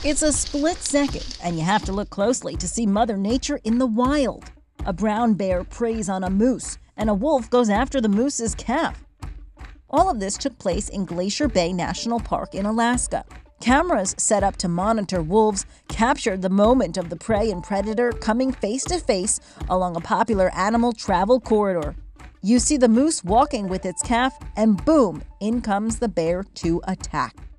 It's a split second, and you have to look closely to see Mother Nature in the wild. A brown bear preys on a moose, and a wolf goes after the moose's calf. All of this took place in Glacier Bay National Park in Alaska. Cameras set up to monitor wolves captured the moment of the prey and predator coming face to face along a popular animal travel corridor. You see the moose walking with its calf, and boom, in comes the bear to attack.